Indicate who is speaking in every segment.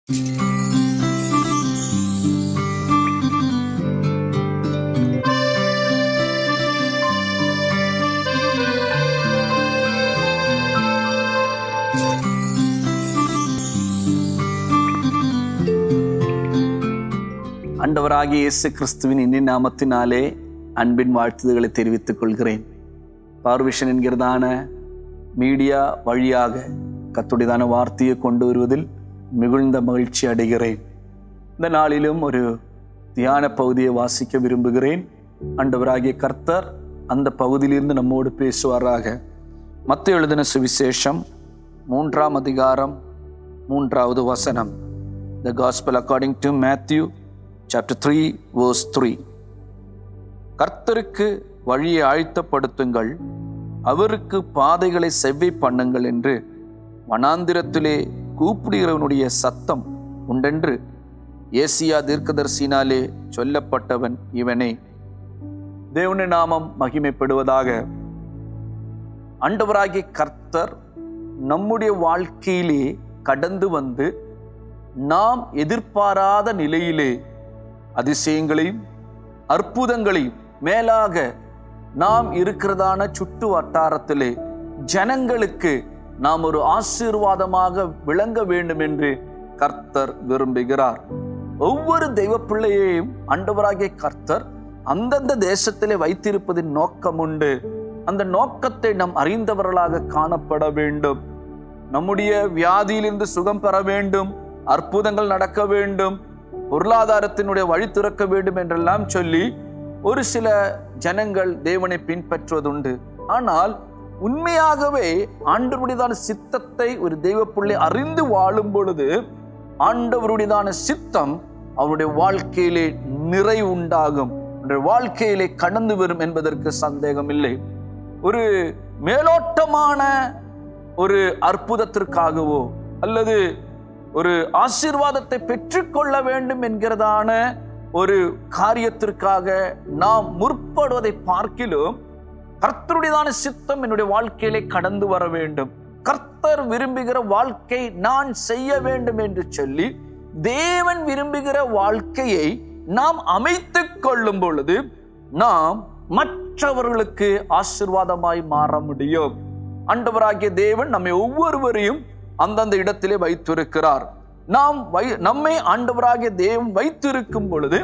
Speaker 1: ஆண்டவராகிய இயேசு கிறிஸ்துவின் இனிய நாமத்தினாலே அன்பின் வாழ்த்துதல்களை தெரிவித்துக் கொள்கிறேன். பவர்விஷன் என்கிறதான மீடியா வழியாக கர்த்தருடையதான வார்த்தையை கொண்டு வருவதில் மிகுந்த மகிழ்ச்சி அடைகிறேன். இந்த நாளிலும் ஒரு தியான பகுதியை வாசிக்க விரும்புகிறேன். ஆண்டவராகிய கர்த்தர் அந்த பகுதியிலிருந்து நம்மோடு பேசுவாராக. மத்தேயு எழுதின சுவிசேஷம் 3ஆம் அதிகாரம் 3வது வசனம். The Gospel according to Matthew chapter 3 verse 3. கர்த்தருக்கு வழியை ஆயத்தப்படுத்துங்கள், அவருக்கு பாதைகளை செவ்வை பண்ணுங்கள் என்று வனாந்திரத்திலே கூப்பிடுகிறவனுடைய சத்தம் உண்டென்று ஏசியா தீர்க்கதரிசியினாலே சொல்லப்பட்டவன் இவனே. தேவனுடைய நாமம் மகிமைப்படுவதாக. ஆண்டவராகிய கர்த்தர் நம்முடைய வாழ்க்கையிலே கடந்து வந்து நாம் எதிர்பாராத நிலையிலே அதிசயங்களையும் அற்புதங்களையும் மேலாக நாம் இருக்கிறதான சுற்று வட்டாரத்திலே ஜனங்களுக்கு நாம் ஒரு ஆசீர்வாதமாக விளங்க வேண்டும் என்று கர்த்தர் விரும்புகிறார். ஒவ்வொரு தெய்வ பிள்ளையையும் ஆண்டவராகிய கர்த்தர் அந்தந்த தேசத்திலே வைத்திருப்பதின் நோக்கம் உண்டு. அந்த நோக்கத்தை நாம் அறிந்தவர்களாக காணப்பட வேண்டும். நம்முடைய வியாதியிலிருந்து சுகம் பெற வேண்டும், அற்புதங்கள் நடக்க வேண்டும், பொருளாதாரத்தினுடைய வழி திறக்க வேண்டும் என்றெல்லாம் சொல்லி ஒரு சில ஜனங்கள் தேவனை பின்பற்றுவதுண்டு. ஆனால் உண்மையாகவே ஆண்டவருடையதான சித்தத்தை ஒரு தெய்வ பிள்ளை அறிந்து வாழும் பொழுது ஆண்டவருடையதான சித்தம் அவருடைய வாழ்க்கையிலே நிறை உண்டாகும், அவருடைய வாழ்க்கையிலே கடந்து வரும் என்பதற்கு சந்தேகம் இல்லை. ஒரு மேலோட்டமான ஒரு அற்புதத்திற்காகவோ அல்லது ஒரு ஆசீர்வாதத்தை பெற்றுக்கொள்ள வேண்டும் என்கிறதான ஒரு காரியத்திற்காக நாம் முற்படுவதை பார்க்கிலும் கர்த்தருடையதான சித்தம் என்னுடைய வாழ்க்கையிலே கடந்து வர வேண்டும், கர்த்தர் விரும்புகிற வாழ்க்கை நான் செய்ய வேண்டும் என்று சொல்லி தேவன் விரும்புகிற வாழ்க்கையை நாம் அமைத்துக் கொள்ளும் பொழுது நாம் மற்றவர்களுக்கு ஆசீர்வாதமாய் மாற முடியும். ஆண்டவராகிய தேவன் நம்மை ஒவ்வொருவரையும் அந்தந்த இடத்திலே வைத்திருக்கிறார். நம்மை ஆண்டவராகிய தேவன் வைத்திருக்கும் பொழுது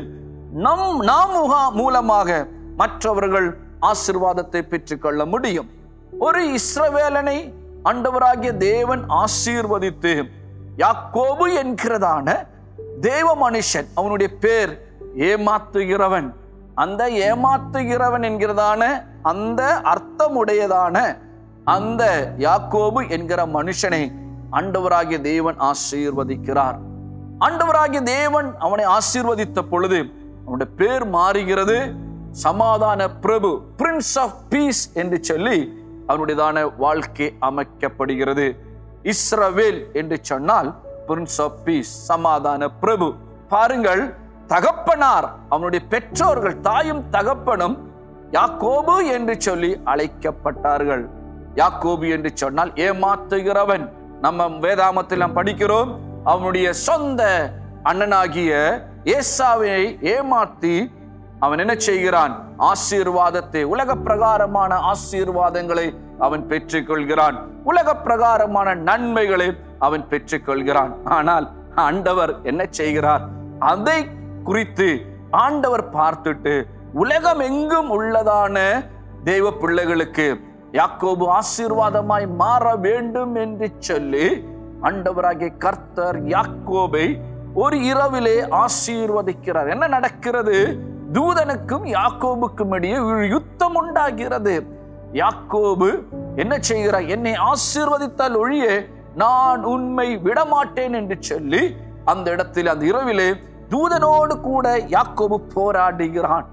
Speaker 1: நாம் மூலமாக மற்றவர்கள் ஆசீர்வாதத்தை பெற்றுக்கொள்ள முடியும். ஒரு இஸ்ரவேலனை ஆண்டவராகிய தேவன் ஆசீர்வதித்து யாக்கோபு என்கிறதான தேவ மனுஷன், அவனுடைய பேர் ஏமாத்துகிறவன், அந்த ஏமாத்துகிறவன் என்கிறதான அந்த அர்த்தமுடையதான அந்த யாக்கோபு என்கிற மனுஷனை ஆண்டவராகிய தேவன் ஆசீர்வதிக்கிறார். ஆண்டவராகிய தேவன் அவனை ஆசீர்வதித்த பொழுது அவனுடைய பேர் மாறுகிறது, சமாதான பிரபு, பிரின்ஸ் ஆஃப் பீஸ் என்று சொல்லி அவனுடையதான வாழ்க்கை அமைக்கப்படுகிறது. இஸ்ரவேல் என்று சொன்னால் பிரின்ஸ் ஆஃப் பீஸ், சமாதான பிரபு. பாருங்கள், தகப்பனார் அவனுடைய பெற்றோர்கள் தாயும் தகப்பனும் யாக்கோபு என்று சொல்லி அழைக்கப்பட்டார்கள். யாக்கோபு என்று சொன்னால் ஏமாத்துகிறவன். நம்ம வேதாமத்தில் நாம் படிக்கிறோம், அவனுடைய சொந்த அண்ணனாகிய ஏசாவை ஏமாத்தி அவன் என்ன செய்கிறான்? ஆசீர்வாதத்தை, உலக பிரகாரமான ஆசீர்வாதங்களை அவன் பெற்றுக்கொள்கிறான், உலக பிரகாரமான நன்மைகளை அவன் பெற்றுக்கொள்கிறான். ஆனால் ஆண்டவர் என்ன செய்கிறார்? அதை குறித்து ஆண்டவர் பார்த்துட்டு உலகம் எங்கும் உள்ளதான தெய்வ பிள்ளைகளுக்கு யாக்கோபு ஆசீர்வாதமாய் மாற வேண்டும் என்று சொல்லி ஆண்டவராகிய கர்த்தர் யாக்கோபை ஒரு இரவிலே ஆசீர்வதிக்கிறார். என்ன நடக்கிறது? தூதனுக்கும் யாக்கோபுக்கும் இடையே ஒரு யுத்தம் உண்டாகிறது. யாக்கோபு என்ன செய்கிறார்? என்னை ஆசீர்வதித்தால் ஒழிய நான் உண்மை விடமாட்டேன் என்று சொல்லி அந்த இடத்தில் அந்த இரவிலே தூதனோடு கூட யாக்கோபு போராடுகிறான்.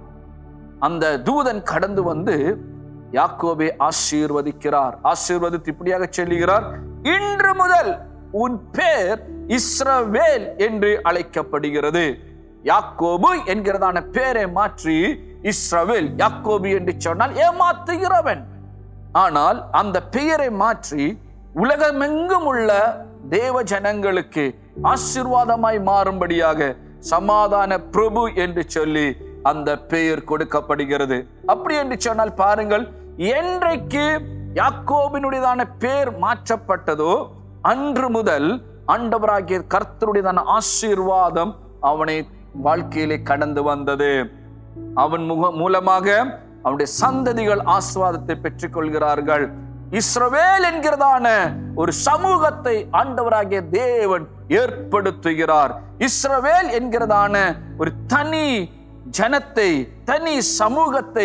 Speaker 1: அந்த தூதன் கடந்து வந்து யாக்கோபை ஆசீர்வதிக்கிறார். ஆசீர்வதித்து இப்படியாக சொல்லுகிறார், இன்று முதல் உன் பேர் இஸ்ரவேல் என்று அழைக்கப்படுகிறது. யாக்கோபு என்கிறதான பேரை மாற்றி இஸ்ரவேல், யாக்கோபு என்று சொன்னால் ஏமாத்துகிறவன். ஆனால் அந்த பெயரை மாற்றி உலகமெங்கும் உள்ள தேவ ஜனங்களுக்கு ஆசீர்வாதமாய் மாறும்படியாக சமாதான பிரபு என்று சொல்லி அந்த பெயர் கொடுக்கப்படுகிறது. அப்படி என்று சொன்னால் பாருங்கள், என்றைக்கு யாக்கோபினுடையதான பெயர் மாற்றப்பட்டதோ அன்று முதல் ஆண்டவராகிய கர்த்தருடையதான ஆசீர்வாதம் அவனை வாழ்க்கையிலே கடந்து வந்தது. அவன் மூலமாக அவனுடைய சந்ததிகள் ஆசீர்வாதத்தை பெற்றுக் கொள்கிறார்கள். இஸ்ரவேல் என்கிறதான ஒரு சமூகத்தை ஆண்டவராகிய தேவன் ஏற்படுத்துகிறார். இஸ்ரவேல் என்கிறதான ஒரு தனி ஜனத்தை, தனி சமூகத்தை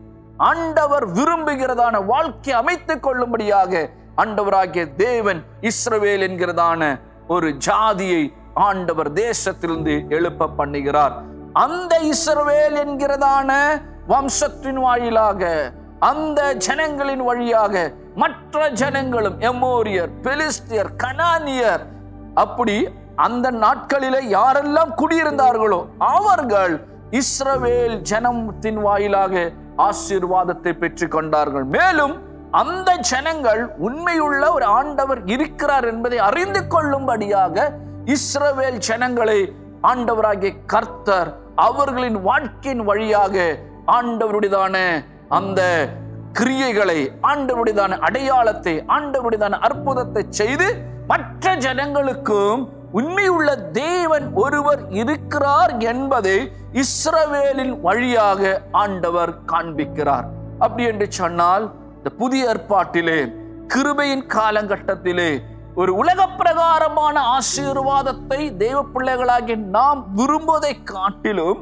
Speaker 1: ஆண்டவர் விரும்புகிறதான வாழ்க்கை அமைத்துக் கொள்ளும்படியாக ஆண்டவராகிய தேவன் இஸ்ரவேல் என்கிறதான ஒரு ஜாதியை ஆண்டவர் தேசத்திலிருந்து எழுப்ப பண்ணுகிறார். அந்த இஸ்ரவேல் என்கிறதான வம்சத்தின் வாயிலாக, அந்த ஜனங்களின் வழியாக மற்ற ஜனங்களும், எமோரியர், பெலிஸ்தியர், கனானியர், அப்படி அந்த நாட்களிலே யாரெல்லாம் குடியிருந்தார்களோ அவர்கள் இஸ்ரவேல் ஜனத்தின் வாயிலாக ஆசீர்வாதத்தை பெற்றுக் கொண்டார்கள். மேலும் அந்த ஜனங்கள் உண்மையுள்ள ஒரு ஆண்டவர் இருக்கிறார் என்பதை அறிந்து கொள்ளும்படியாக இஸ்ரவேல் ஜனங்களை ஆண்டவராகிய கர்த்தர் அவர்களின் வாழ்க்கையின் வழியாக ஆண்டவருடையதான அந்த கிரியைகளை, ஆண்டவருடையதான அடையாளத்தை, ஆண்டவருடையதான அற்புதத்தை செய்து மற்ற ஜனங்களுக்கும் உண்மையுள்ள தேவன் ஒருவர் இருக்கிறார் என்பதை இஸ்ரவேலின் வழியாக ஆண்டவர் காண்பிக்கிறார். அப்படி என்று சொன்னால் இந்த புதிய ஏற்பாட்டிலே கிருபையின் காலகட்டத்திலே ஒரு உலக பிரகாரமான ஆசீர்வாதத்தை தேவ பிள்ளைகளாகி நாம் விரும்புவதை காட்டிலும்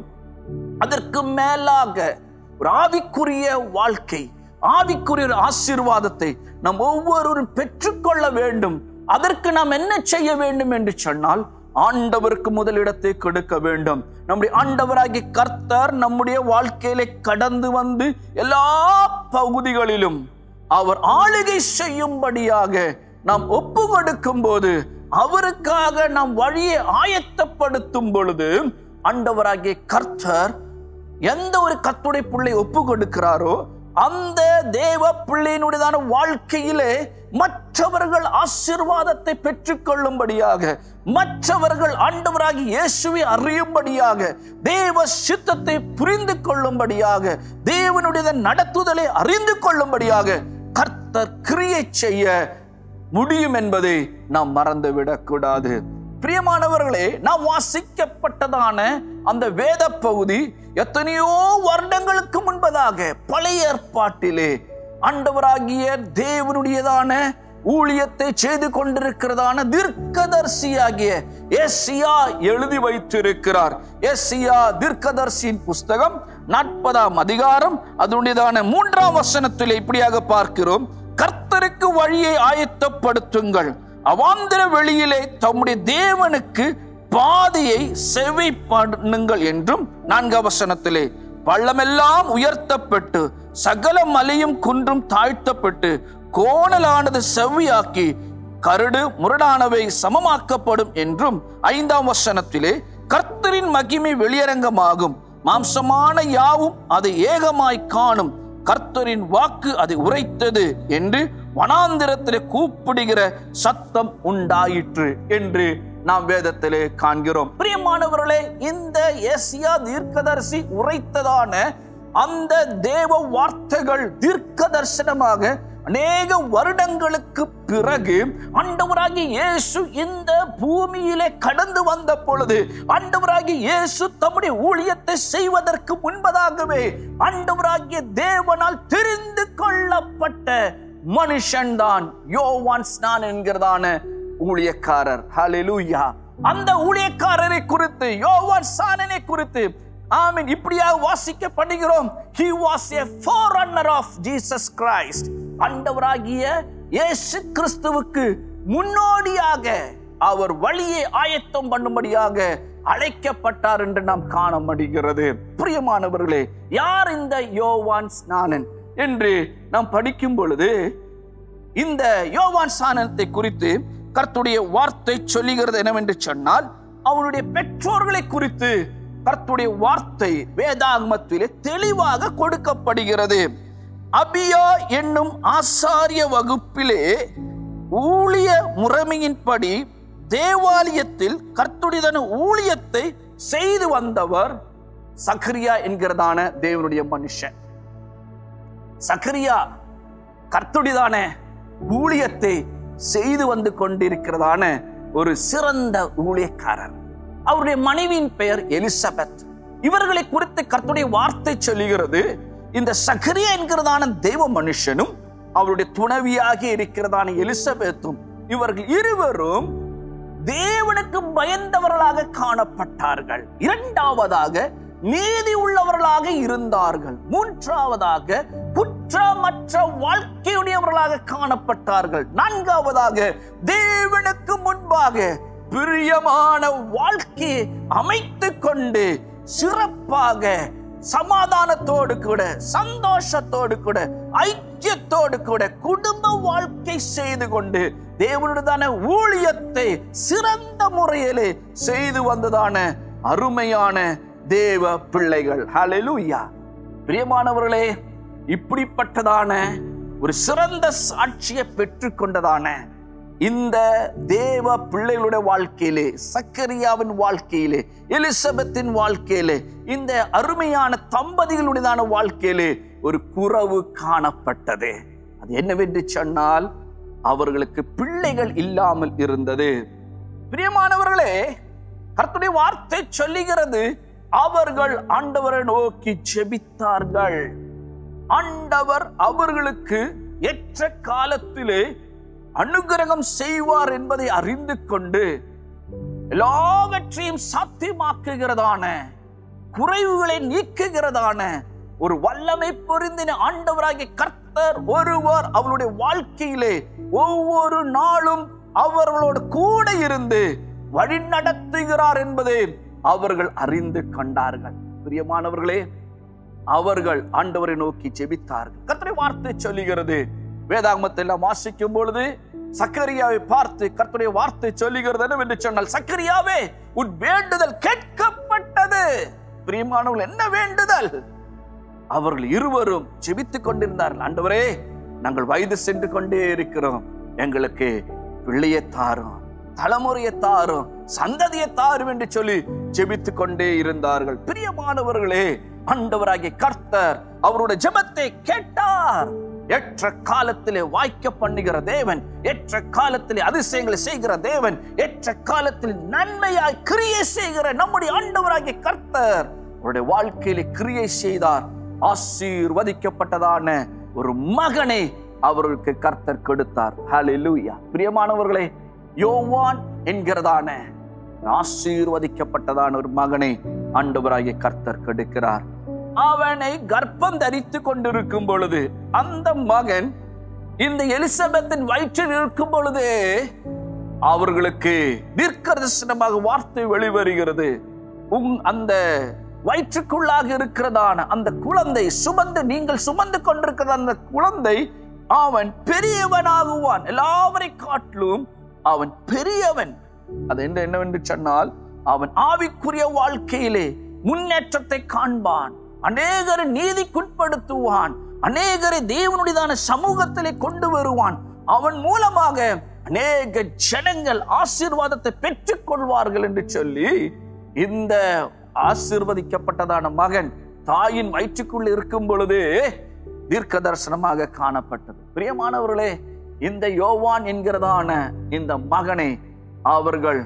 Speaker 1: அதற்கு மேலாக ஒரு ஆவிக்குரிய வாழ்க்கை, ஆவிக்குரிய ஒரு ஆசீர்வாதத்தை நாம் ஒவ்வொருவரும் பெற்றுக்கொள்ள வேண்டும். அதற்கு நாம் என்ன செய்ய வேண்டும் என்று சொன்னால் ஆண்டவருக்கு முதலிடத்தை கொடுக்க வேண்டும். நம்முடைய ஆண்டவராகிய கர்த்தர் நம்முடைய வாழ்க்கையிலே கடந்து வந்து எல்லா பகுதிகளிலும் அவர் ஆளுகை செய்யும்படியாக நாம் ஒப்பு கொடுக்கும் போது, அவருக்காக நாம் வழியை ஆயத்தப்படுத்தும் பொழுது ஆண்டவராகிய கர்த்தர் எந்த ஒரு கர்த்தருடைய பிள்ளை ஒப்பு கொடுக்கிறாரோ அந்த தேவ பிள்ளையினுடையதான வாழ்க்கையிலே மற்றவர்கள் ஆசீர்வாதத்தை பெற்றுக் கொள்ளும்படியாக, மற்றவர்கள் ஆண்டவராகிய இயேசுவை அறியும்படியாக, தேவ சித்தத்தை புரிந்து கொள்ளும்படியாக, தேவனுடைய நடத்துதலை அறிந்து கொள்ளும்படியாக கர்த்தர் கிரியை செய்ய முடியும் என்பதை நாம் மறந்துவிடக் கூடாது. பிரியமானவர்களே, நாம் வாசிக்கப்பட்டதான அந்த வேத பகுதி எத்தனையோ வருடங்களுக்கு முன்பதாக பழைய ஏற்பாட்டிலே ஆண்டவராகிய தேவனுடையதான ஊழியத்தை செய்து கொண்டிருக்கிறதான தீர்க்கதரிசியாகிய எஸ்ஐயா எழுதி வைத்திருக்கிறார். எஸ்ஐயா தீர்க்கதரிசியின் புஸ்தகம் 40ஆம் அதிகாரம் அதனுடையதான 3ஆம் வசனத்தில் இப்படியாக பார்க்கிறோம். கர்த்தருக்கு வழியை ஆயத்தப்படுத்துங்கள், அவாந்தர வெளியிலே தம்முடைய தேவனுக்கு பாதையை செவி பண்ணுங்கள் என்றும் 4ஆம் வசனத்திலே பள்ளமெல்லாம் உயர்த்தப்பட்டு சகல மலையும் குன்றும் தாழ்த்தப்பட்டு கோணலானது செவ்வியாக்கி கரடு முரடானவை சமமாக்கப்படும் என்றும் 5ஆம் வசனத்திலே கர்த்தரின் மகிமை வெளியரங்கமாகும், மாம்சமான யாவும் அதை ஏகமாய் காணும், கர்த்தரின் வாக்கு அதை உரைத்தது என்று வனாந்திரத்திலே கூப்பிடுகிற சத்தம் உண்டாயிற்று என்று நாம் வேதத்திலே காண்கிறோம். பிரியமானவர்களே, இந்த எஸ்ஐயா தீர்க்கதரிசி உரைத்ததான அந்த தேவ வார்த்தைகள் தீர்க்க தரிசனமாக அநேக வருடங்களுக்கு பிறகு ஆண்டவராகிய இயேசு இந்த பூமியிலே கடந்து வந்த பொழுது, ஆண்டவராகிய இயேசு தம்முடைய ஊழியத்தை செய்வதற்கு முன்பதாகவே ஆண்டவராகிய தேவனால் தெரிந்து கொள்ளப்பட்ட மனுஷன்தான் யோவான் ஸ்நானன் என்கிறதான ஊழியக்காரர். ஹல்லேலூயா! அந்த ஊழியக்காரரை குறித்து, யோவான் ஸ்நானனை குறித்து ஆமென் இப்படியாக வாசிக்கப்படுகிறோம். He was a forerunner of Jesus Christ. ஆண்டவராகிய இயேசு கிறிஸ்துவுக்கு முன்னோடியாக அவர் வழியை ஆயத்தம் பண்ணும்படியாக அழைக்கப்பட்டார் என்று நாம் காண முடிகிறது. பிரியமானவர்களே, யார் இந்த யோவான் ஸ்நானன் என்று நாம் படிக்கும் பொழுது இந்த யோவான் ஸ்நானத்தை குறித்து கர்த்தருடைய வார்த்தை சொல்லுகிறது என்னவென்று சொன்னால், அவனுடைய பெற்றோர்களை குறித்து கர்த்தருடைய வார்த்தை வேதாகமத்திலே தெளிவாக கொடுக்கப்படுகிறது. அபியா என்னும் ஆசாரிய வகுப்பிலே ஊழிய முறைமையின்படி தேவாலயத்தில் கர்த்தருடைய ஊழியத்தை செய்து வந்தவர் சகரியா என்கிறதான தேவனுடைய மனுஷன். சகரியா கர்த்தருடைய ஊழியத்தை செய்து வந்து கொண்டிருக்கிறதான ஒரு சிறந்த ஊழியக்காரர். அவருடைய மனைவியின் பெயர் எலிசபெத். இவர்களை குறித்து கர்த்தருடைய வார்த்தை சொல்லுகிறது, இந்த சகரியா என்கிறதான தெய்வ மனுஷனும் அவருடைய துணைவியாக இருக்கிறதான எலிசபெத்தும் இவர்கள் இருவரும் தேவனுக்கு பயந்தவர்களாக காணப்பட்டார்கள். இரண்டாவதாக நீதி உள்ளவர்களாக இருந்தார்கள். மூன்றாவதாக குற்றமற்ற வாழ்க்கையுடையவர்களாக காணப்பட்டார்கள். நான்காவதாக தேவனுக்கு முன்பாக பிரியமான வாழ்க்கையை அமைத்துக் கொண்டு சிறப்பாக சமாதானத்தோடு கூட, சந்தோஷத்தோடு கூட, ஐக்கியத்தோடு கூட குடும்ப வாழ்க்கை செய்து கொண்டு தேவனுடைய ஊழியத்தை சிறந்த முறையிலே செய்து வந்ததான அருமையான தேவ பிள்ளைகள். ஹல்லேலூயா. பிரியமானவர்களே, இப்படிப்பட்டதான ஒரு சிறந்த சாட்சியை பெற்றுக்கொண்டதான இந்த தேவ பிள்ளைகளுடைய வாழ்க்கையிலே, சக்கரியாவின் வாழ்க்கையிலே, எலிசபெத்தின் வாழ்க்கையிலே, இந்த அருமையான தம்பதிகளுடையதான வாழ்க்கையிலே ஒரு குறைவு காணப்பட்டது. அது என்னவென்று சொன்னால், அவர்களுக்கு பிள்ளைகள் இல்லாமல் இருந்தது. பிரியமானவர்களே, கர்த்தருடைய வார்த்தை சொல்லுகிறது, அவர்கள் ஆண்டவரை நோக்கி ஜெபித்தார்கள். ஆண்டவர் அவர்களுக்கு ஏற்ற காலத்திலே அனுகிரகம் செய்வார் என்பதை அறிந்து கொண்டு எல்லாவற்றையும் சாத்தியமாக்குகிறதான, குறைவுகளை நீக்குகிறதான ஒரு வல்லமை பொருந்தின ஆண்டவராகிய கர்த்தர் ஒருவர் அவருடைய வாழ்க்கையிலே ஒவ்வொரு நாளும் அவர்களோடு கூட இருந்து வழி நடத்துகிறார் என்பதை அவர்கள் அறிந்து கொண்டார்கள். பிரியமானவர்களே, அவர்கள் ஆண்டவரை நோக்கி ஜெபித்தார்கள். கர்த்தருடைய வார்த்தை சொல்லுகிறது, வேதாகமத்தை எல்லாம் வாசிக்கும் பொழுது சக்கரியாவை பார்த்து கர்த்தருடைய வார்த்தை சொல்லுகிறது என்னவென்று சொன்னால், சக்கரியாவே, உன் வேண்டுதல் கேட்கப்பட்டது. பிரியமானவர்கள், என்ன வேண்டுதல்? அவர்கள் இருவரும் ஜெபித்துக் கொண்டிருந்தார்கள். ஆண்டவரே, நாங்கள் வயது சென்று கொண்டே இருக்கிறோம், எங்களுக்கு பிள்ளையை தாரும், தலைமுறையை தாரும், சந்ததியை தாரும் என்று சொல்லி ஜெபித்துக் கொண்டே இருந்தார்கள். பிரியமானவர்களே, ஆண்டவராகிய கர்த்தர் அவருடைய ஜெபத்தை கேட்டார். ஏற்ற காலத்திலே வாய்க்க பண்ணுகிற தேவன், ஏற்ற காலத்திலே அதிசயங்களை செய்கிற தேவன், ஏற்ற காலத்தில் நன்மையாய் கிரியை செய்கிற நம்முடைய ஆண்டவராகிய கர்த்தர் அவருடைய வாழ்க்கையிலே கிரியை செய்தார். ஆசீர்வதிக்கப்பட்டதான ஒரு மகனை அவர்களுக்கு கர்த்தர் கொடுத்தார். ஹல்லேலூயா. பிரியமானவர்களே, யோவான் என்கிறதான ஆசீர்வதிக்கப்பட்டதான ஒரு மகனை ஆண்டவராகிய கர்த்தர் கொடுக்கிறார். அவனை கர்ப்பம் தரித்து கொண்டிருக்கும் பொழுது, அந்த மகன் இந்த எலிசபெத்தின் வயிற்றில் இருக்கும் பொழுது அவர்களுக்கு தீர்க்கதரிசனமாக வார்த்தை வெளிவருகிறது. அந்த வயிற்றுக்குள்ளாக இருக்கிறதான அந்த குழந்தை நீங்கள் சுமந்து கொண்டிருக்கிற அந்த குழந்தை அவன் பெரியவனாகுவான், எல்லாவரை காட்டிலும் அவன் பெரியவன். அது என்னவென்று சொன்னால், அவன் ஆவிக்குரிய வாழ்க்கையிலே முன்னேற்றத்தை காண்பான், அநேகரை நீதிக்குட்படுத்துவான், அநேகரை தேவனுடையதான சமூகத்திலே கொண்டு வருவான். அவன் மூலமாக அநேக ஜனங்கள் ஆசீர்வாதத்தை பெற்றுக் கொள்வார்கள் என்று சொல்லி இந்த ஆசீர்வதிக்கப்பட்டதான மகன் தாயின் வயிற்றுக்குள் இருக்கும் பொழுது தீர்க்க தரிசனமாக காணப்பட்டது. பிரியமானவர்களே, இந்த யோவான் என்கிறதான இந்த மகனை அவர்கள்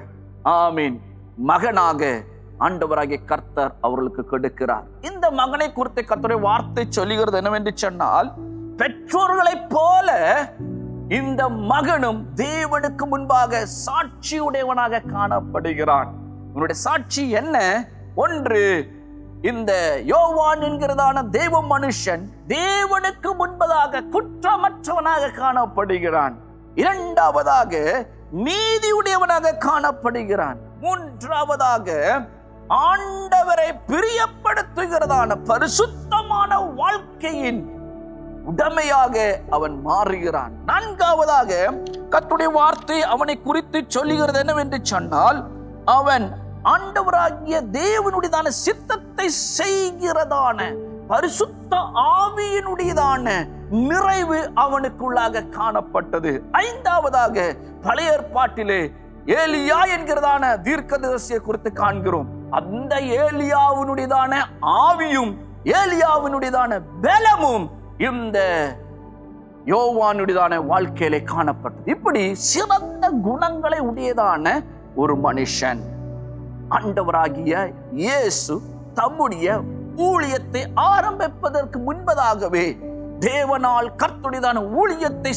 Speaker 1: மகனாக ஆண்டவராகிய கர்த்தர் அவர்களுக்கு கொடுக்கிறார். இந்த மகனை குறித்து கர்த்தருடைய வார்த்தை சொல்லுகிறது என்னவென்று சொன்னால், பெற்றோர்களைப் போல இந்த மகனும் தேவனுக்கு முன்பாக சாட்சியுடையவனாக காணப்படுகிறான். இவனுடைய சாட்சி என்ன? ஒன்று, இந்த யோவான் என்கிறதான தேவ மனுஷன் தேவனுக்கு முன்பதாக குற்றமற்றவனாக காணப்படுகிறான். இரண்டாவதாக நீதியுடையவனாக காணப்படுகிறான். மூன்றாவதாக ஆண்டவரை பிரியப்படுத்துகிறதான பரிசுத்தமான வாழ்க்கையின் உடமையாக அவன் மாறுகிறான். நான்காவதாக கர்த்தருடைய வார்த்தை அவனை குறித்து சொல்லுகிறது என்னவென்று சொன்னால், அவன் ஆண்டவராகிய தேவனுடையதான சித்தத்தை செய்கிறதான பரிசுத்த ஆவியினுடையதான நிறைவு அவனுக்குள்ளாக காணப்பட்டது. ஐந்தாவதாக பழைய ஏற்பாட்டிலே ஏலியா என்கிறதான தீர்க்கதரிசியை குறித்து காண்கிறோம். அந்த ஏலியாவினுடையதான ஆவியும் ஏலியாவினுடையதான பலமும் இந்த யோவானுடையதான வாழ்க்கையிலே காணப்பட்டது. இப்படி சிறந்த குணங்களை உடையதான ஒரு மனுஷன் ஆண்டவராகிய இயேசு தம்முடைய ஊழியத்தை ஆரம்பிப்பதற்கு முன்பதாகவே தேவனால் கர்த்தருடையதான ஊழியத்தை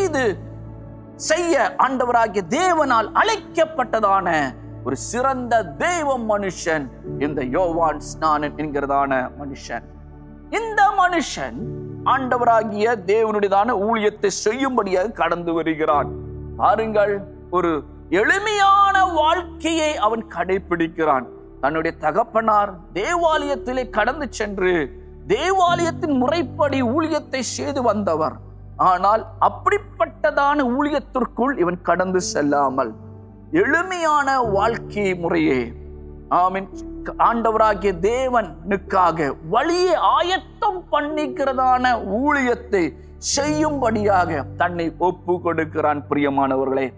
Speaker 1: செய்ய ஆண்டவராகிய தேவனால் அழைக்கப்பட்டதான ஒரு சிறந்த தெய்வ மனுஷன் இந்த யோவான் ஸ்நானன் என்கிறதான மனுஷன். இந்த மனுஷன் ஆண்டவராகிய தேவனுடையதான ஊழியத்தை செய்யும்படியாக கடந்து வருகிறான். பாருங்கள், ஒரு எளிமையான வாழ்க்கையை அவன் கடைபிடிக்கிறான். தன்னுடைய தகப்பனார் தேவாலயத்திலே கடந்து சென்று தேவாலயத்தின் முறைப்படி ஊழியத்தை செய்து வந்தவர். ஆனால் அப்படிப்பட்டதான ஊழியத்திற்குள் இவன் கடந்து செல்லாமல் எளிமையான வாழ்க்கை முறையே ஆண்டவராகிய தேவனுக்காக வழியை ஆயத்தம் பண்ணிக்கிறதான ஊழியத்தை செய்யும்படியாக தன்னை ஒப்பு கொடுக்கிறான். பிரியமானவர்களே,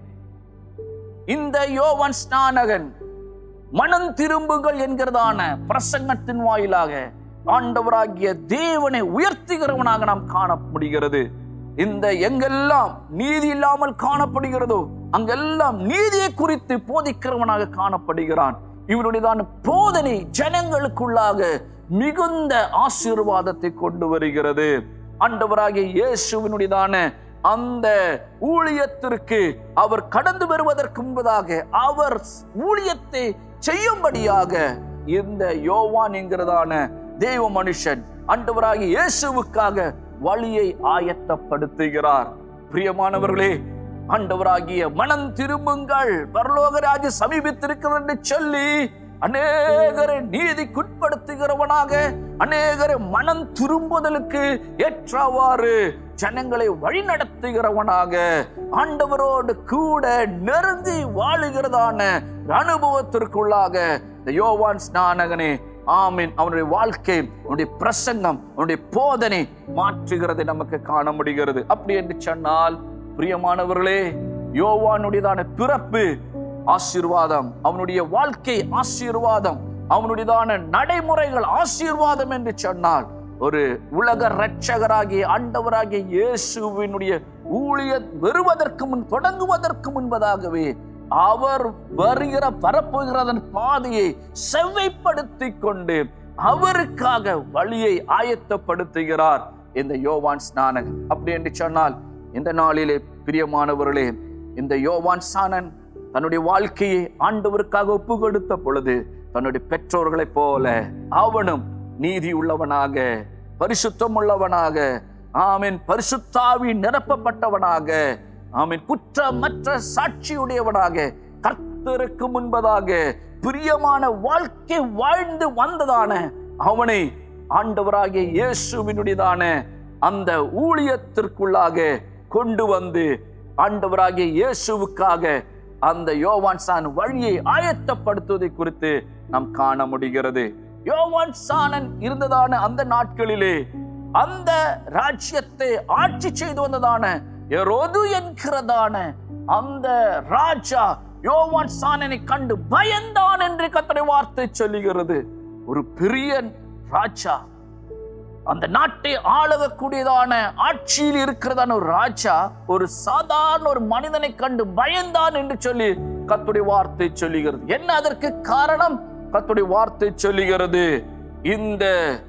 Speaker 1: இந்த யோவான் ஸ்நானகன் மனம் திரும்புங்கள் என்கிறதான பிரசங்கத்தின் வாயிலாக ஆண்டவராகிய தேவனை உயர்த்துகிறவனாக நாம் காண முடிகிறது. இந்த எங்கெல்லாம் நீதி இல்லாமல் காணப்படுகிறதோ அங்கெல்லாம் நீதியை குறித்து போதிக்கிறவனாக காணப்படுகிறான். இவனுடையதான போதனை ஜனங்களுக்குள்ளாக மிகுந்த ஆசீர்வாதத்தை கொண்டு வருகிறது. ஆண்டவராகிய இயேசுவினுடையதான அந்த ஊழியத்திற்கு அவர் கடந்து வருவதற்கு முன்பதாக அவர் ஊழியத்தை செய்யும்படியாக இந்த யோவான் என்கிறதான தேவ மனுஷன் ஆண்டவராகிய இயேசுவுக்காக வழியை ஆயத்தப்படுத்துகிறார். பிரியமானவர்களே, ஆண்டவராகிய மனம் திரும்புங்கள், பரலோக ராஜ்யம் சமீபித்திருக்கிறது என்று சொல்லி அநேகரை நீதிக்குட்படுத்துகிறவனாக, அநேகரை மனம் திரும்புதலுக்கு ஏற்றவாறு ஜனங்களை வழிநடத்துகிறவனாக, ஆண்டவரோடு கூட நெருங்கி வாழுகிறதான அனுபவத்திற்குள்ளாக இந்த யோவான் ஸ்நானகனே ஆமீன் அவனுடைய வாழ்க்கை, அவனுடைய பிரசங்கம், அவனுடைய போதனை மாற்றுகிறதை நமக்கு காண முடிகிறது. அப்படி என்று சொன்னால் பிரியமானவர்களே, யோவானுடையதான பிறப்பு ஆசீர்வாதம், அவனுடைய வாழ்க்கை ஆசீர்வாதம், அவனுடையதான நடைமுறைகள் ஆசீர்வாதம் என்று சொன்னால் ஒரு உலக இரட்சகராகிய ஆண்டவராகிய இயேசுவினுடைய ஊழியம் வருவதற்கு முன் தொடங்குவதற்கு முன்பதாகவே அவர் வருகிற பரப்புகிறதன் பாதையை செவ்வைப்படுத்தி கொண்டு அவருக்காக வழியை ஆயத்தப்படுத்துகிறார் இந்த யோவான் ஸ்நானகன். அப்படி என்று சொன்னால் இந்த நாளிலே பிரியமானவர்களே, இந்த யோவான் ஸ்நானன் தன்னுடைய வாழ்க்கையை ஆண்டவருக்காக ஒப்பு கொடுத்த பொழுது தன்னுடைய பெற்றோர்களைப் போல அவனும் நீதி உள்ளவனாக, பரிசுத்தம் உள்ளவனாக, ஆமீன் பரிசுத்தாவி நிரப்பப்பட்டவனாக, ஆமீன் குற்றமற்ற சாட்சியுடையவனாக, கர்த்தருக்கு முன்பதாக பிரியமான வாழ்க்கை வாழ்ந்து வந்ததான அவனை ஆண்டவராகிய இயேசுவினுடையதான அந்த ஊழியத்திற்குள்ளாக கொண்டு வந்து ஆண்டவராகிய இயேசுவுக்காக அந்த யோவான் ஸ்நானன் வழியை ஆயத்தப்படுத்துவதை குறித்து நாம் காண முடிகிறது. யோவான் ஸ்நானன் இருந்ததான அந்த நாட்களிலே அந்த ராஜ்யத்தை ஆட்சி செய்து வந்ததான ஏரோது என்கிறதான அந்த ராஜா யோவான் ஸ்நானனை கண்டு பயந்தான் என்று கர்த்தருடைய வார்த்தை சொல்லுகிறது. ஒரு பெரிய ராஜா, அந்த நாட்டை ஆளக்கூடியதான ஆட்சியில் இருக்கிறதான ஒரு ராஜா ஒரு சாதாரண ஒரு மனிதனை கண்டு பயந்தான் என்று சொல்லி கர்த்தருடைய வார்த்தை சொல்லுகிறது. என்ன அதற்கு காரணம்? கர்த்தருடைய வார்த்தை சொல்லுகிறது, இந்த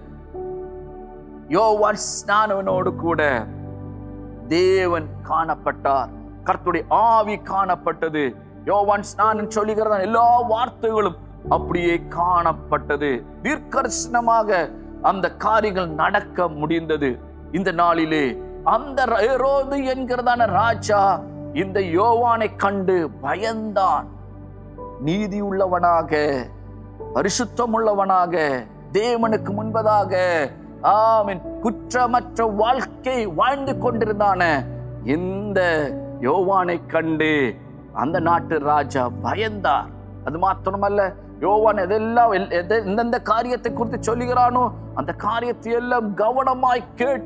Speaker 1: யோவான் ஸ்நானனோடு கூட தேவன் காணப்பட்டார், கர்த்தருடைய ஆவி காணப்பட்டது. யோவான் ஸ்நானன் சொல்லுகிறதான எல்லா வார்த்தைகளும் அப்படியே காணப்பட்டது. தீர்க்கதரிசனமாக அந்த காரியங்கள் நடக்க முடிந்தது. இந்த நாளிலே அந்த ஏரோது என்கிறதான ராஜா இந்த யோவானை கண்டு பயந்தான். நீதி உள்ளவனாக, பரிசுத்தம் உள்ளவனாக, தேவனுக்கு முன்பதாக ஆமீன் குற்றமற்ற வாழ்க்கை வாழ்ந்து கொண்டிருந்தான இந்த யோவானை கண்டு அந்த நாட்டு ராஜா பயந்தார். அது மாத்திரமல்ல, யோவான் எதெல்லாம் எந்தெந்த காரியத்தை குறித்து சொல்லுகிறானோ அந்த காரியத்தை எல்லாம் கவனமாய் கேட்டு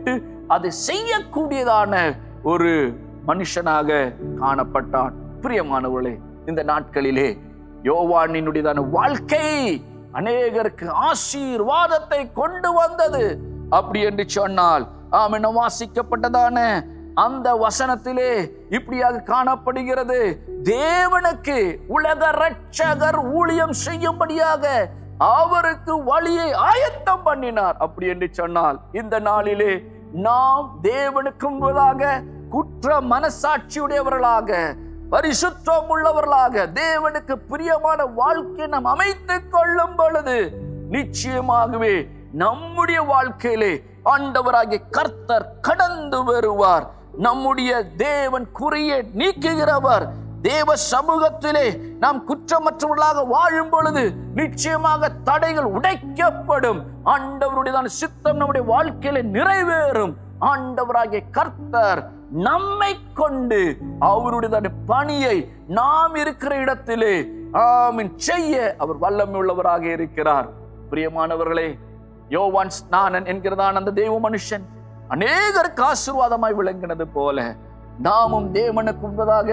Speaker 1: அதை செய்யக்கூடியதான ஒரு மனுஷனாக காணப்பட்டான். பிரியமானவர்களே, இந்த நாட்களிலே யோவானினுடையதான வாழ்க்கை அநேகருக்கு ஆசீர்வாதத்தை கொண்டு வந்தது. அப்படி என்று சொன்னால் ஆமென், வாசிக்கப்பட்டதான அந்த வசனத்திலே இப்படியாக காணப்படுகிறது. தேவனுக்கு உலக இரட்சகர் ஊழியம் செய்யும்படியாக அவருக்கு வழியை ஆயத்தம் பண்ணினார். அப்படி என்று சொன்னால் இந்த நாளிலே நாம் தேவனுக்கு முன்பதாக குற்ற மனசாட்சியுடையவர்களாக, பரிசுத்தம் உள்ளவர்களாக, தேவனுக்கு பிரியமான வாழ்க்கை நாம் அமைத்துக் கொள்ளும் பொழுது நிச்சயமாகவே நம்முடைய வாழ்க்கையிலே ஆண்டவராகிய கர்த்தர் கடந்து வருவார். நம்முடைய தேவன் குறியை நீக்குகிறவர். தேவ சமூகத்திலே நாம் குற்றமற்றவர்களாக வாழும் பொழுது நிச்சயமாக தடைகள் உடைக்கப்படும். ஆண்டவருடைய சித்தம் நம்முடைய வாழ்க்கையில நிறைவேறும். ஆண்டவராகிய கர்த்தர் நம்மை கொண்டு அவருடைய பணியை நாம் இருக்கிற இடத்திலே ஆமென் செய்ய அவர் வல்லமை உள்ளவராக இருக்கிறார். பிரியமானவர்களே, யோவான் ஸ்நானன் என்கிறதான அந்த தேவ மனுஷன் அநேகருக்கு ஆசீர்வாதமாய் விளங்கினது போல நாமும் தேவனுக்கு முன்பதாக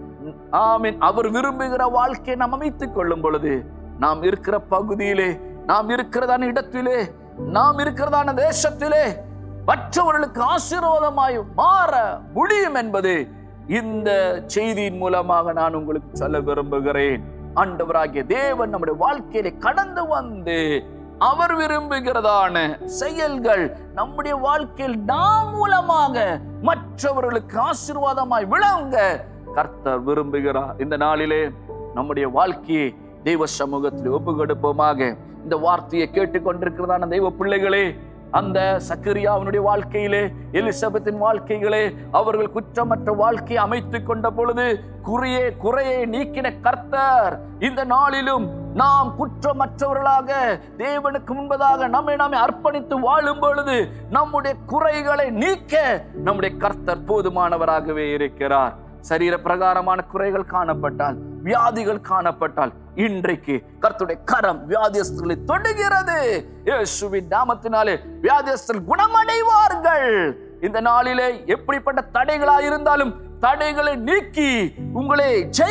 Speaker 1: ஆமென் அவர் விரும்புகிற வாழ்க்கையை நாம் அமைத்துக் கொள்ளும் பொழுது நாம் இருக்கிற பகுதியிலே, நாம் இருக்கிறதான இடத்திலே, நாம் இருக்கிறதான தேசத்திலே மற்றவர்களுக்கு ஆசீர்வாதமாய் மாற முடியும் என்பது இந்த செய்தியின் மூலமாக நான் உங்களுக்கு சொல்ல விரும்புகிறேன். ஆண்டவராகிய தேவன் நம்முடைய வாழ்க்கையிலே கடந்து வந்து அவர் விரும்புகிறதான செயல்கள் நம்முடைய வாழ்க்கையில் நாம் மூலமாக மற்றவர்களுக்கு ஆசீர்வாதமாய் விளங்க கர்த்தர் விரும்புகிறார். இந்த நாளிலே நம்முடைய வாழ்க்கையை தெய்வ சமூகத்தில் ஒப்பு கொடுப்போமாக. இந்த வார்த்தையை கேட்டுக்கொண்டிருக்கிறதான தெய்வ பிள்ளைகளே, அந்த சக்கரியாவினுடைய வாழ்க்கையிலே, எலிசபெத்தின் வாழ்க்கைகளே, அவர்கள் குற்றமற்ற வாழ்க்கையை அமைத்துக் கொண்ட பொழுது குறையை நீக்கின கர்த்தர் இந்த நாளிலும் நாம் குற்றமற்றவர்களாக தேவனுக்கு முன்பதாக நம்மை அர்ப்பணித்து வாழும் பொழுது நம்முடைய குறைகளை நீக்க நம்முடைய கர்த்தர் போதுமானவராகவே இருக்கிறார். சரீர பிரகாரமான குறைகள் காணப்பட்டால், வியாதிகள் காணப்பட்டால், இன்றைக்கு கர்த்தருடைய கரம் வியாதியஸ்தர்களை தொடுகிறது. இயேசுவின் நாமத்தினாலே வியாதியஸ்தர்கள் குணமடைவார்கள். இந்த நாளிலே எப்படிப்பட்ட தடைகளாயிருந்தாலும் தடைகளை நீக்கி உங்களை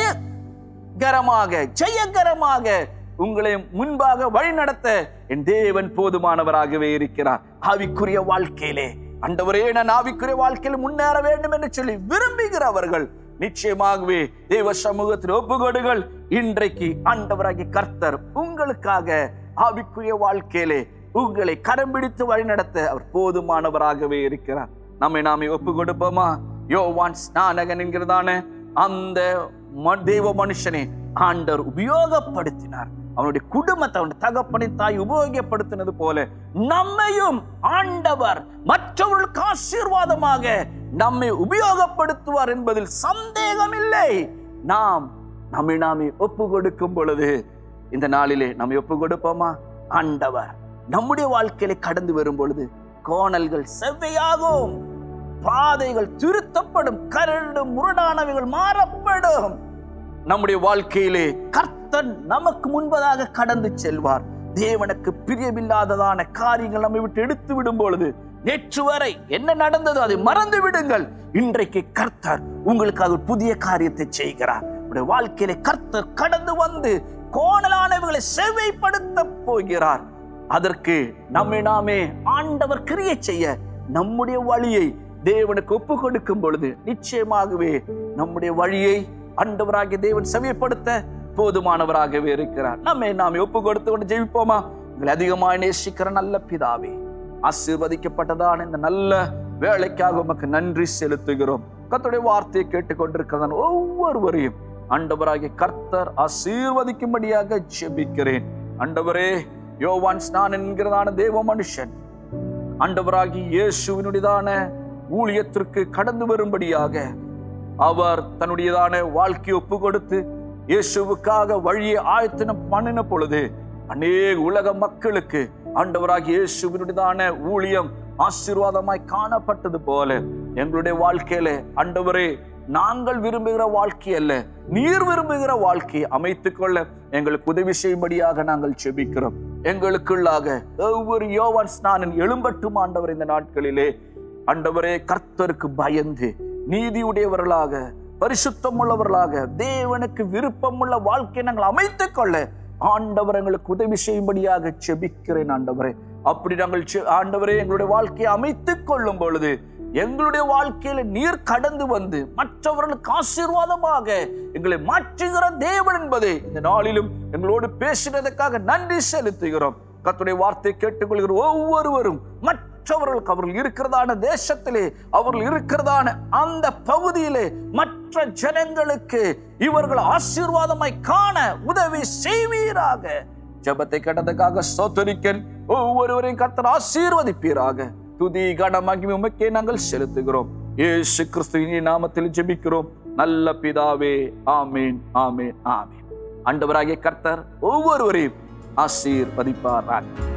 Speaker 1: ஜெயகரமாக உங்களை முன்பாக வழிநடத்த என் தேவன் போதுமானவராகவே இருக்கிறார். ஆவிக்குரிய வாழ்க்கையிலே ஆண்டவரே, நான் ஆவிக்குரிய வாழ்க்கையில் முன்னேற வேண்டும் என்று சொல்லி விரும்புகிறவர்கள் நிச்சயமாகவே தேவ சமூகத்தில் ஒப்புக்கொடுங்கள். இன்றைக்கு ஆண்டவராகிய கர்த்தர் உங்களுக்காக ஆவிக்குரிய வாழ்க்கையிலே உங்களை கரம் பிடித்து வழிநடத்த அவர் போதுமானவராகவே இருக்கிறார். நாமே ஒப்பு கொடுப்போமா? யோவான் ஸ்நானகன் என்கிறதான அந்த தேவ மனுஷனை ஆண்டவர் உபயோகப்படுத்தினார். அவனுடைய குடும்பத்தை, அவனுடைய தகப்பனை தாய் உபயோகப்படுத்தினது போல நம்மையும் ஆண்டவர் மற்றவர்களுக்கு ஆசீர்வாதமாக நம்மை உபயோகப்படுத்துவார் என்பதில் சந்தேகம் இல்லை. நம்மை ஒப்பு கொடுக்கும் பொழுது இந்த நாளிலே நம்மை ஒப்பு கொடுப்போமா? ஆண்டவர் நம்முடைய வாழ்க்கையில கடந்து வரும் பொழுது கோணல்கள் செவ்வையாகும், பாதைகள் திருத்தப்படும், கரடு முரடானவைகள் மாறப்படும். நம்முடைய வாழ்க்கையிலே கர்த்தர் நமக்கு முன்பதாக கடந்து செல்வார். தேவனுக்கு பிரியமில்லாததான காரியங்கள் நம்மை விட்டு எடுத்து விடும் பொழுது நேற்று வரை என்ன நடந்ததோ அதை மறந்து விடுங்கள். இன்றைக்கு கர்த்தர் உங்களுக்கு அது புதிய காரியத்தை செய்கிறார். உங்களுடைய வாழ்க்கையிலே கர்த்தர் கடந்து வந்து கோணலானவைகளை செவ்வைப்படுத்த போகிறார். அதற்கு நாமே ஆண்டவர் கிரியை செய்ய நம்முடைய வழியை தேவனுக்கு ஒப்பு கொடுக்கும் பொழுது நிச்சயமாகவே நம்முடைய வழியை ஆண்டவராகிய தேவன் செவிப்படுத்த போதுமானவராகவே இருக்கிறார். நாமே ஒப்பு கொடுத்து கொண்டு ஜெபிப்போமா? உங்களை அதிகமாக நேசிக்கிற நல்ல பிதாவே, ஆசீர்வதிக்கப்பட்டதான இந்த நல்ல வேலைக்காக உமக்கு நன்றி செலுத்துகிறோம். கர்த்தருடைய வார்த்தையை கேட்டுக்கொண்டிருக்கிறதான ஒவ்வொருவரையும் ஆண்டவராகிய கர்த்தர் ஆசீர்வதிக்கும்படியாக ஜெபிக்கிறேன். ஆண்டவரே, யோவான் ஸ்நானன் என்கிறதான தேவ மனுஷன் ஆண்டவராகிய இயேசுவினுடையதான ஊழியத்திற்கு கடந்து வரும்படியாக அவர் தன்னுடையதான வாழ்க்கையை ஒப்பு கொடுத்து இயேசுவுக்காக வழியை ஆயத்தனம் பண்ணின பொழுது அநேக உலக மக்களுக்கு ஆண்டவராகிய இயேசுவினுடையதான ஊழியம் ஆசீர்வாதமாய் காணப்பட்டது போல எங்களுடைய வாழ்க்கையில ஆண்டவரே, நாங்கள் விரும்புகிற வாழ்க்கை அல்ல, நீர் விரும்புகிற வாழ்க்கையை அமைத்துக் கொள்ள எங்களுக்கு உதவி செய்யும்படியாக நாங்கள் ஜெபிக்கிறோம். எங்களுக்குள்ளாக ஒவ்வொரு யோவான் ஸ்நானன் எழும்பட்டும் ஆண்டவர். இந்த நாட்களிலே ஆண்டவரே, கர்த்தருக்கு பயந்து நீதியுடையவர்களாக பரிசுத்தம் உள்ளவர்களாக தேவனுக்கு விருப்பமுள்ள வாழ்க்கையை நாங்கள் அமைத்துக் கொள்ள ஆண்டவர் எங்களுக்கு உதவி செய்யும்படியாக ஜெபிக்கிறேன். ஆண்டவரே, அப்படி நாங்கள் ஆண்டவரே எங்களுடைய வாழ்க்கையை அமைத்துக் கொள்ளும் பொழுது எங்களுடைய வாழ்க்கையில நீர் கடந்து வந்து மற்றவர்களுக்கு ஆசீர்வாதமாக எங்களை மாற்றுகிற தேவன் என்பதை இந்த நாளிலும் எங்களோடு பேசினதற்காக நன்றி செலுத்துகிறோம். கர்த்தருடைய வார்த்தை கேட்டுக்கொள்கிற ஒவ்வொருவரும் மற்றவர்களுக்கு அவர்கள் இருக்கிறதான தேசத்திலே, அவர்கள் இருக்கிறதான அந்த பகுதியிலே மற்ற ஜனங்களுக்கு இவர்கள் ஆசீர்வாதமாய் காண உதவி செய்வீராக. ஜெபத்தை கேட்டதற்காக ஸ்தோத்திரிக்கிறேன். ஒவ்வொருவரையும் கர்த்தர் ஆசீர்வதிப்பீராக. துதி கன மகிமை உமக்கே நாங்கள் செலுத்துகிறோம். இயேசு கிறிஸ்துவின் நாமத்தில் ஜெபிக்கிறோம் நல்ல பிதாவே. ஆமேன், ஆமேன், ஆமேன். ஆண்டவராகிய கர்த்தர் ஒவ்வொருவரையும் ஆசீர்வதிப்பாராக.